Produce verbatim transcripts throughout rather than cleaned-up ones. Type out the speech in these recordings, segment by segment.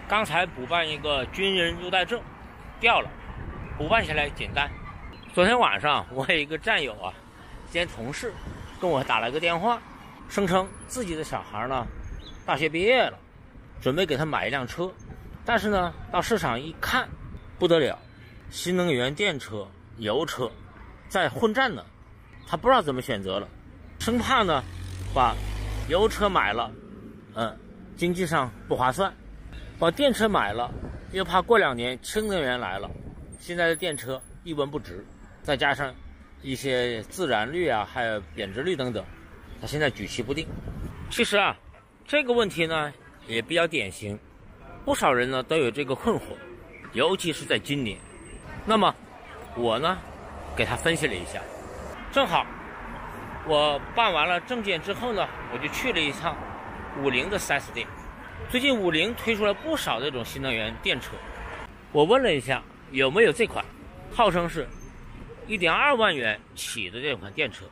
刚才补办一个军人优待证，掉了，补办起来简单。昨天晚上我有一个战友啊，兼同事跟我打了个电话，声称自己的小孩呢大学毕业了，准备给他买一辆车，但是呢到市场一看，不得了，新能源电车、油车在混战呢，他不知道怎么选择了，生怕呢把油车买了，嗯，经济上不划算。把电车买了，又怕过两年氢能源来了，现在的电车一文不值，再加上一些自燃率啊，还有贬值率等等，他现在举棋不定。其实啊，这个问题呢也比较典型，不少人呢都有这个困惑，尤其是在今年。那么我呢给他分析了一下，正好我办完了证件之后呢，我就去了一趟五菱的 四 S 店。最近五菱推出了不少这种新能源电车，我问了一下有没有这款号称是 一点二万元起的这款电车，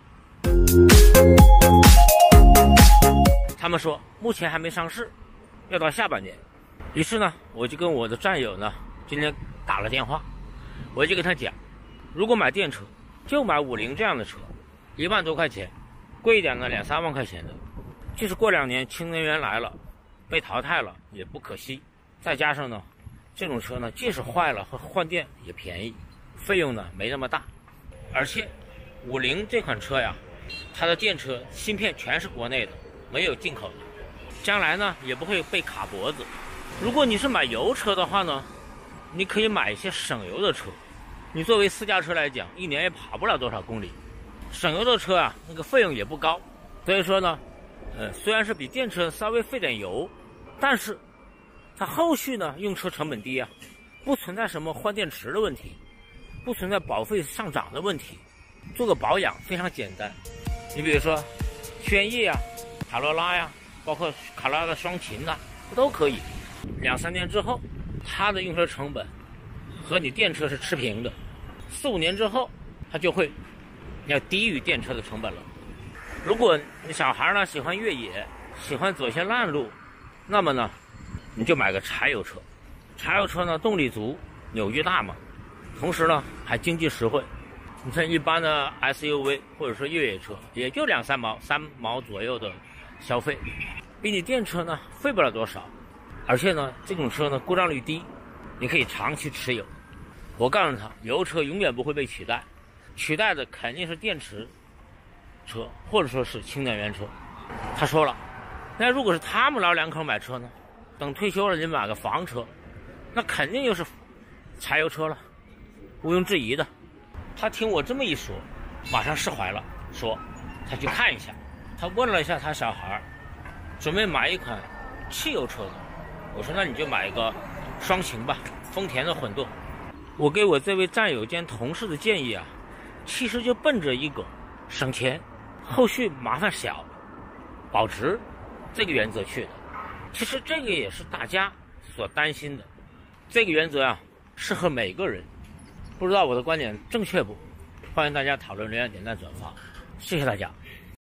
他们说目前还没上市，要到下半年。于是呢我就跟我的战友呢今天打了电话，我就跟他讲，如果买电车就买五菱这样的车，一万多块钱，贵一点的两三万块钱的，就是过两年氢能源来了被淘汰了也不可惜，再加上呢这种车呢即使坏了和换电也便宜，费用呢没那么大，而且五菱这款车呀，它的电车芯片全是国内的，没有进口的，将来呢也不会被卡脖子。如果你是买油车的话呢，你可以买一些省油的车，你作为私家车来讲，一年也跑不了多少公里，省油的车啊那个费用也不高，所以说呢呃，虽然是比电车稍微费点油，但是它后续呢用车成本低啊，不存在什么换电池的问题，不存在保费上涨的问题，做个保养非常简单。你比如说轩逸啊、卡罗拉呀、啊，包括卡罗拉的双擎啊，都可以。两三年之后，它的用车成本和你电车是持平的，四五年之后，它就会要低于电车的成本了。如果你小孩呢喜欢越野，喜欢走一些烂路，那么呢你就买个柴油车。柴油车呢动力足，扭矩大嘛，同时呢还经济实惠。你像一般的 S U V 或者说越野车，也就两三毛三毛左右的消费，比你电车呢费不了多少。而且呢这种车呢故障率低，你可以长期持有。我告诉他，油车永远不会被取代，取代的肯定是电池车或者说是氢能源车。他说了，那如果是他们老两口买车呢，等退休了你买个房车，那肯定又是柴油车了，毋庸置疑的。他听我这么一说，马上释怀了，说他去看一下。他问了一下他小孩，准备买一款汽油车的。我说那你就买一个双擎吧，丰田的混动。我给我这位战友兼同事的建议啊，其实就奔着一个省钱、后续麻烦小、保值这个原则去的。其实这个也是大家所担心的，这个原则啊适合每个人。不知道我的观点正确不？欢迎大家讨论、留言、点赞、转发，谢谢大家。